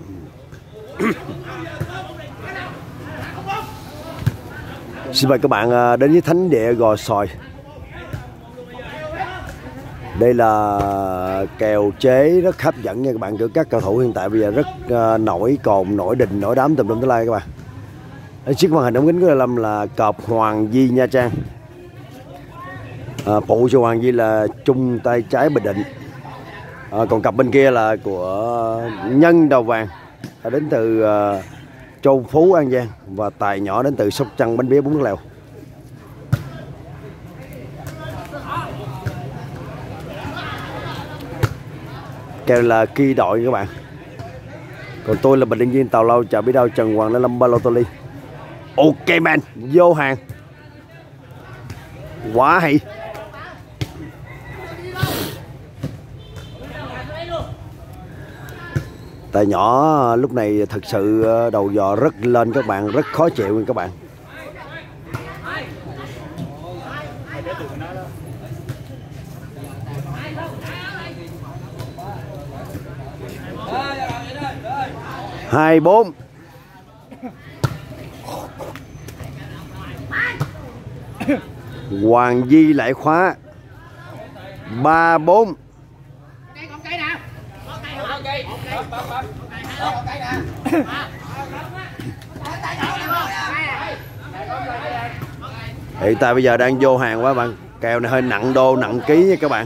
Xin mời các bạn đến với thánh địa Gò Xoài. Đây là kèo chế rất hấp dẫn nha các bạn, của các cầu thủ hiện tại bây giờ rất nổi cồn, nổi đình, nổi đám tùm lum tới lai các bạn. Chiếc màn hình ống kính của Đại Lâm là cọp Hoàng Di Nha Trang. Phụ cho Hoàng Di là chung tay trái Bình Định. Còn cặp bên kia là của Nhân Đầu Vàng đến từ Châu Phú An Giang và Tài Nhỏ đến từ Sóc Trăng Bánh Bía Bún Nước Lèo. Kèo là kỳ đội các bạn. Còn tôi là bình định viên Tào Lâu, chào biết đâu Trần Hoàng Lâm Balotelli. Ok man, vô hàng. Quá hay. Tài Nhỏ lúc này thật sự đầu giò rất lên các bạn, rất khó chịu các bạn. Hai bốn. Hoàng Di lại khóa. 3-4. Hiện tại bây giờ đang vô hàng quá bạn. Kèo này hơi nặng đô nặng ký nha các bạn.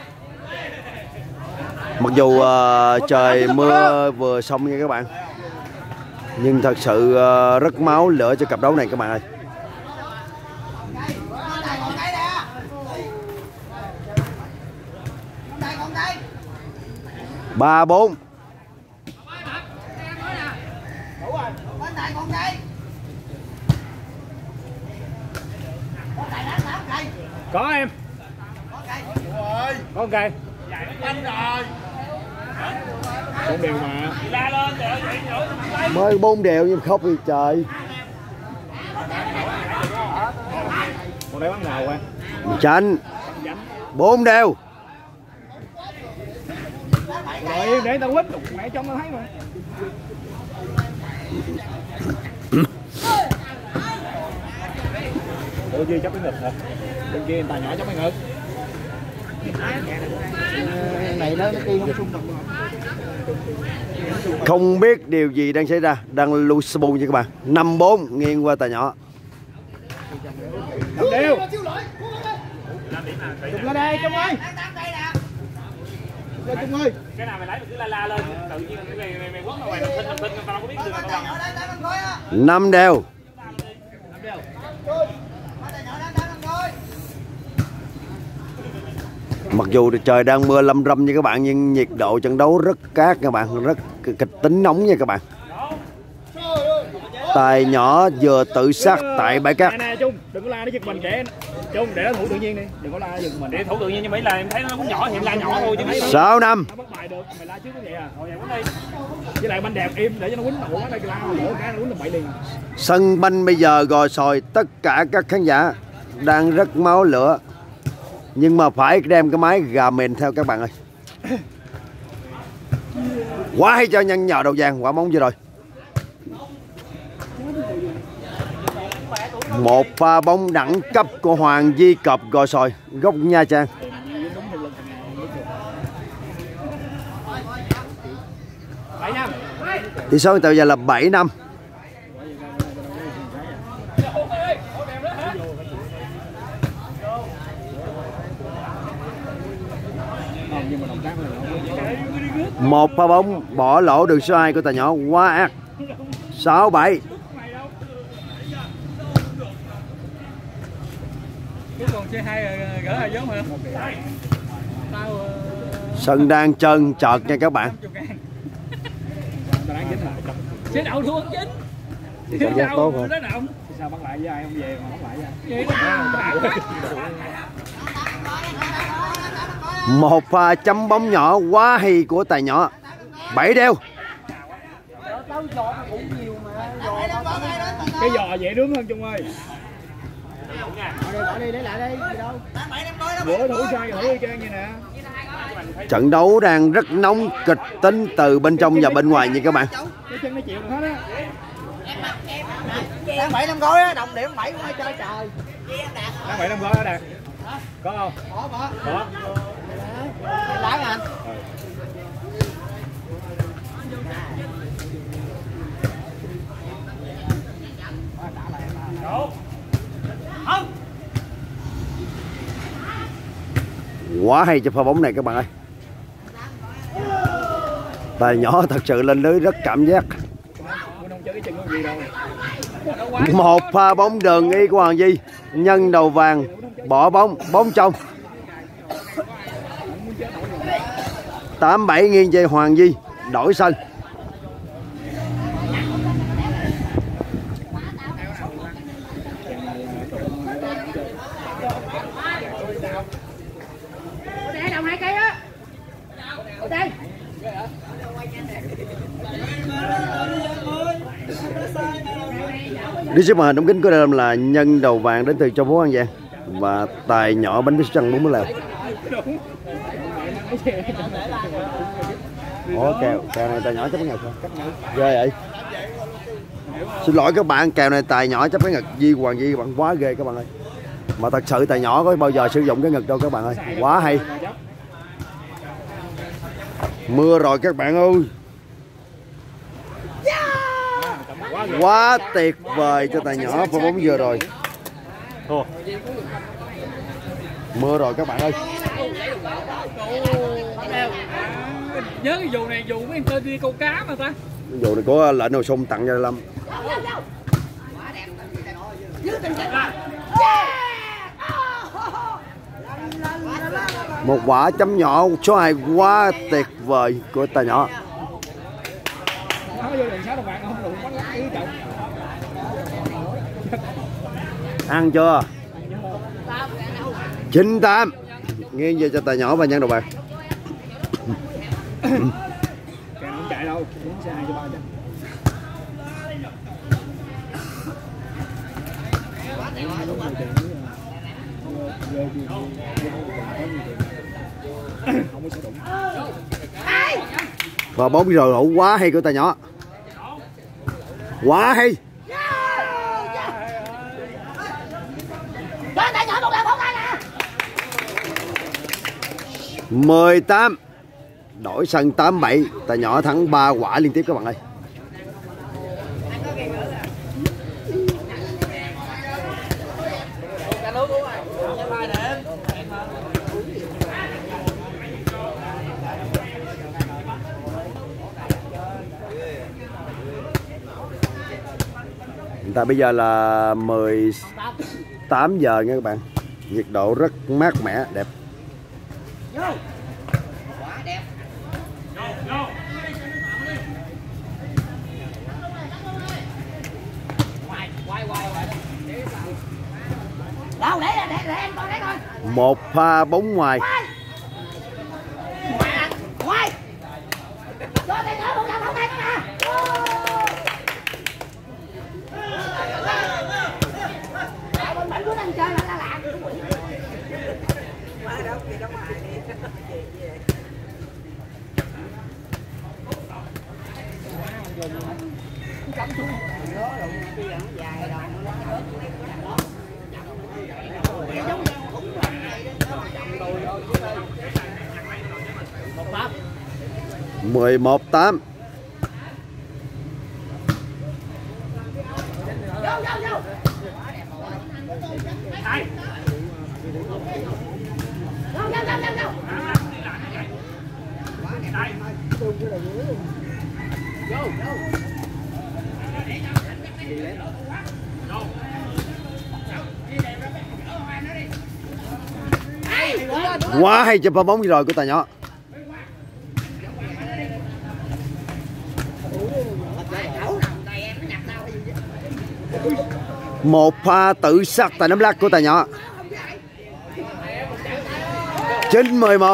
Mặc dù trời mưa vừa xong nha các bạn, nhưng thật sự rất máu lửa cho cặp đấu này các bạn ơi. Ba bốn. Có em. Có cây. Bốn đều mà. Mới 4 đều nhưng khóc đi trời. Còn đây bắn nào quay. Chanh. 4 đều. Rồi để tao quýt mẹ trong tao thấy mà. Ủa chưa chấp cái ngực hả? Bên kia Tài Nhỏ chấp cái ngực. Này nó kia không xung đột. Không biết điều gì đang xảy ra, đang lưu sbu nha các bạn. 5-4 nghiêng qua Tài Nhỏ. Đều. Chụp lên đây Trung ơi. Trung ơi. Cái nào mày lấy mày cứ la lên, tự nhiên mày quấn ngoài mình thinh tao đâu có biết được tao bằng. 5 đều. Mặc dù trời đang mưa lâm râm nha các bạn, nhưng nhiệt độ trận đấu rất cát các bạn, rất kịch tính nóng nha các bạn. Tài Nhỏ vừa tự sát tại bãi cát. Nè Trung, đừng có la nó giật mình kệ. Trung để nó thủ tự nhiên đi, đừng có la giật mình. Để thủ tự nhiên nhưng mấy là em thấy nó cũng nhỏ thì em la nhỏ thôi chứ mấy. 6 năm. Nó bắt bài được, mày la trước cái vậy à. Rồi vậy quýnh đi. Với lại banh đẹp im để cho nó quýnh nổ quá đây la lỗ cái nó quýnh là bậy liền. Sân banh bây giờ Gò Xoài tất cả các khán giả đang rất máu lửa. Nhưng mà phải đem cái máy gà mền theo các bạn ơi. Quá hay cho Nhân nhào đầu vàng quả bóng vừa rồi. Một pha bóng đẳng cấp của Hoàng Di cọp Gò Xoài, gốc Nha Trang. Tỷ số hiện tại giờ là 7-5. Một pha bóng bỏ lỗ đường số 2 của Tài Nhỏ quá ác. 6-7. Sân đang trơn trợt nha các bạn. Chế đậu thua chính. Cảm giác tốt rồi. Sao bắt lại với ai không về mà bắt lại với. Một pha chấm bóng nhỏ quá hay của Tài Nhỏ. 7 đều. Cái giò dễ đứng hơn Trung ơi. Bỏ đi lấy lại đi, gì đâu. Bữa thủ sai thủ y chang vậy nè. Trận đấu đang rất nóng kịch tính từ bên trong và bên ngoài nha các bạn. Cái chân nó chịu được hết á. Đang 7 năm gói á, đồng điểm 7 cũng ai chơi trời. Đang 7 năm gói đó Đạt. Có không? Có. Lái anh. Quá hay cho pha bóng này các bạn ơi. Tài nhỏ thật sự lên lưới rất cảm giác. Một pha bóng đường y của Hoàng Di, nhân đầu vàng, bỏ bóng, bóng trong. 8-7 nghiêng về Hoàng Di, đổi sân. Đồng 2 cây á. Đây. Đi xếp màn hình ống kính của đây là nhân đầu vàng đến từ châu phố An Giang và tài nhỏ bánh bít trăng 40 lèo. Ủa kèo này tài nhỏ chấp cái ngực không? Ghê vậy. Xin lỗi các bạn, kèo này tài nhỏ chấp cái ngực Di Hoàng Di bạn quá ghê các bạn ơi. Mà thật sự tài nhỏ có bao giờ sử dụng cái ngực đâu các bạn ơi. Quá hay. Mưa rồi các bạn ơi. Quá tuyệt vời cho tài nhỏ pha bóng vừa rồi. Mưa rồi các bạn ơi. Nhớ cái dù này, dù mấy tên đi câu cá mà ta. Dù này có lệnh hồ sung tặng cho Lâm. Một quả chấm nhỏ số 2 quá tuyệt vời của tài nhỏ. Ăn chưa? 9-8. Nghiêng về cho tài nhỏ và nhân đầu bạc. Không chạy đâu, xe 2 cho 3 chân. Và bóng rồi hữu quá hay của tài nhỏ. Quá hay. 18. Đổi sân 8-7. Tài nhỏ thắng 3 quả liên tiếp các bạn ơi. Hiện tại bây giờ là 18 giờ nha các bạn. Nhiệt độ rất mát mẻ, đẹp. Đâu để em coi đấy coi. Một pha bóng ngoài. Ngoài. Cho tay nữa không không tay nè. Bên mình cứ đang chơi là lạ. Ngoài đâu kìa trong ngoài đi. Cắm xuống nó rồi cái nó dài rồi nó 11-8. Quá hay cho pha bóng rồi của tài nhỏ. Một pha tự sát tại nắm lắc của tài nhỏ. 9-11.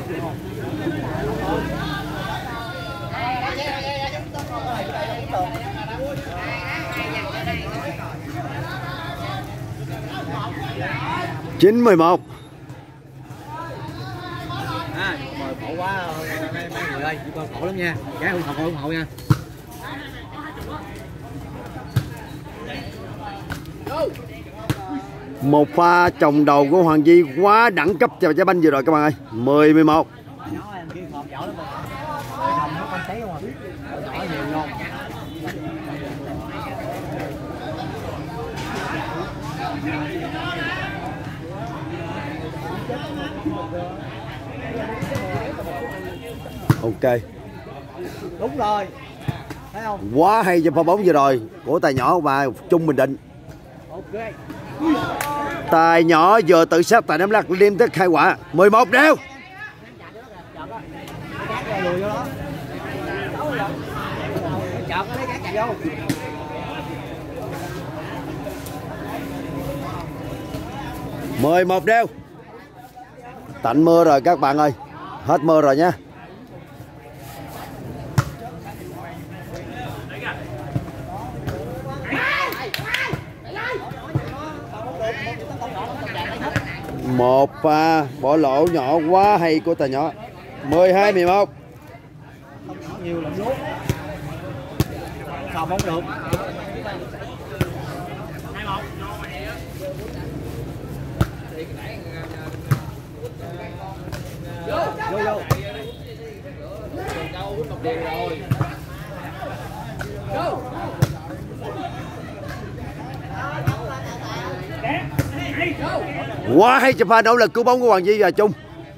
Đây, 9-11. Mời khổ quá mấy người ơi, con khổ lắm nha. Gái ủng hộ nha. Một pha chồng đầu của Hoàng Di quá đẳng cấp cho trái banh vừa rồi các bạn ơi. 10-11. Ok. Đúng rồi. Thấy không? Quá hay cho pha bóng vừa rồi của tài nhỏ và Trung Bình Định. Ok. Tài nhỏ vừa tự sát tại Nam Lắc liên tiếp 2 quả. 11 đều. Lùi vô đó. Chọn lấy cái chạy vô. Mười một đều. Tạnh mưa rồi các bạn ơi. Hết mưa rồi nha. Một pha bỏ lỗ nhỏ quá hay của tài nhỏ. 12-11. Nhiều lắm lút. Không bóng được. 2-1. Vô. Quá hay cho pha nỗ lực cứu bóng của Hoàng Di và Trung.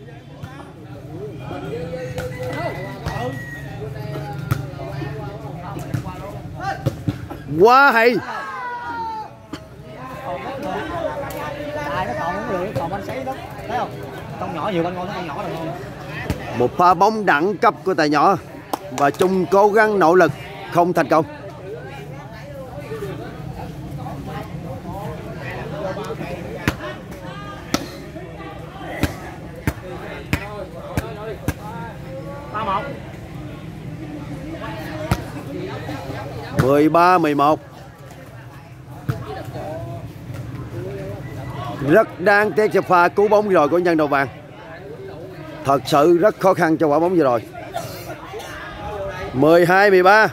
Quá hay. Tài nó còn không được, còn banh sấy đó. Thấy không? Con nhỏ nhiều banh ngon, con nhỏ là ngon. Một pha bóng đẳng cấp của tài nhỏ và Trung cố gắng nỗ lực không thành công. Ba 13-11. Rất đáng tiếc cho pha cứu bóng vừa rồi của nhân đầu vàng. Thật sự rất khó khăn cho quả bóng vừa rồi. 12-13.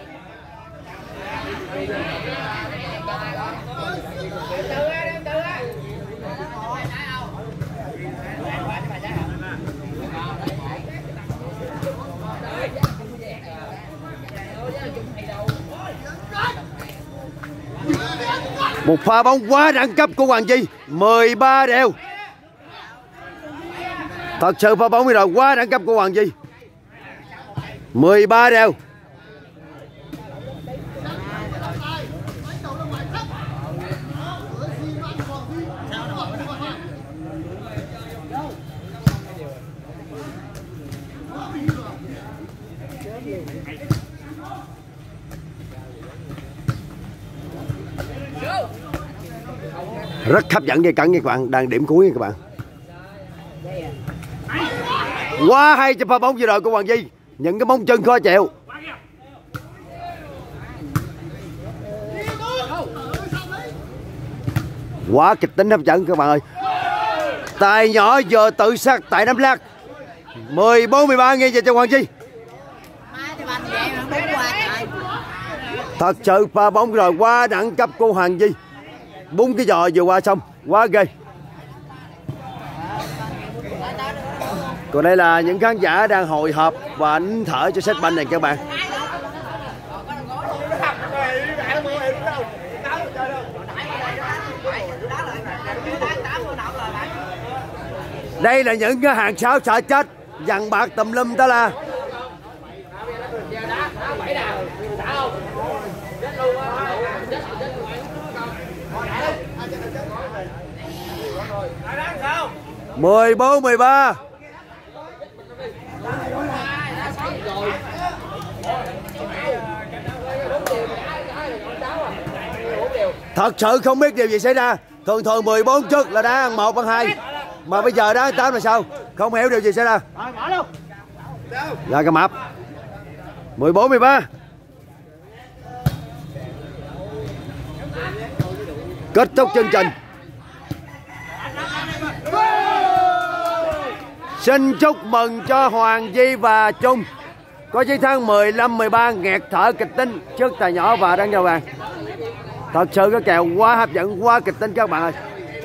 Một pha bóng quá đẳng cấp của Hoàng Di. 13 đều. Thật sự pha bóng bây giờ quá đẳng cấp của Hoàng Di. 13 đều. Rất hấp dẫn gây cẩn nha các bạn. Đang điểm cuối nha các bạn. Quá hay cho pha bóng vừa rồi của Hoàng Di. Những cái móng chân khó chịu. Quá kịch tính hấp dẫn các bạn ơi. Tài nhỏ vừa tự sát tại Nam Lắc. 14-13 nghe về cho Hoàng Di. Thật sự pha bóng rồi quá đẳng cấp của Hoàng Di. 4 cái giò vừa qua xong. Quá ghê. Còn đây là những khán giả đang hồi hộp và nín thở cho set banh này các bạn. Đây là những cái hàng sáo sợ chết, dằn bạc tùm lum đó là. Mười 14-13. Thật sự không biết điều gì xảy ra. Thường 14 trước là đá ăn 1 ăn 2. Mà bây giờ đá 8 là sao? Không hiểu điều gì xảy ra. Ra cái map. 14-13. Kết thúc chương trình. Xin chúc mừng cho Hoàng Di và Trung có chiến thắng 15-13 nghẹt thở kịch tính trước Tài Nhỏ và Đăng Giao Vàng. Thật sự cái kèo quá hấp dẫn, quá kịch tính các bạn ơi.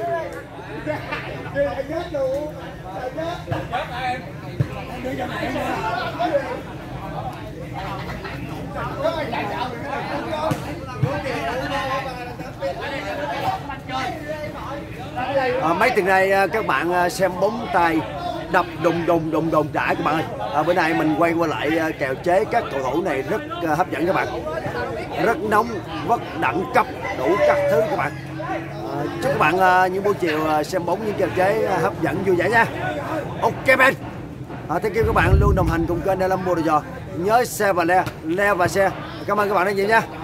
Mấy tuần này các bạn xem bóng tay đập đùng đùng đã các bạn ơi. Bữa nay mình quay qua lại kèo chế các cầu thủ này rất hấp dẫn các bạn, rất nóng, rất đẳng cấp, đủ các thứ các bạn. Chúc các bạn những buổi chiều xem bóng những kèo chế hấp dẫn vui vẻ nha. Ok Ben. Thank you các bạn luôn đồng hành cùng kênh Đa Lâm Mua Đồ Giò. Nhớ share và le và share. Cảm ơn các bạn rất nhiều nha.